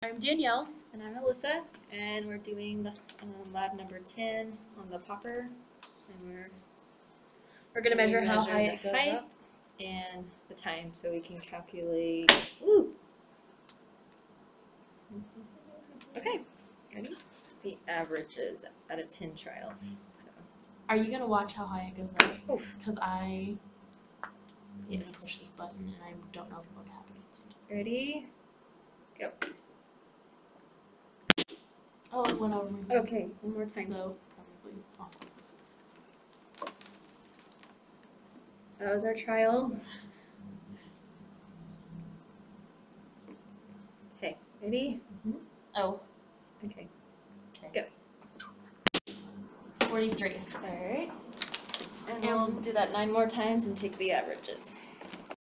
I'm Danielle. And I'm Alyssa, and we're doing the lab number 10 on the popper, and We're going to measure how measure high the it goes height up. and the time, so we can calculate. Woo! Okay, ready? The averages out of 10 trials. So, Are you going to watch how high it goes up? oof. Because I'm going to Yes. push this button and I don't know what happens. Ready? Go. Oh, it went over my head. Okay, one more time. So, probably off. That was our trial. Okay, ready? Oh, Okay. okay. Go. 43. Alright. And And we'll do that 9 more times and take the averages.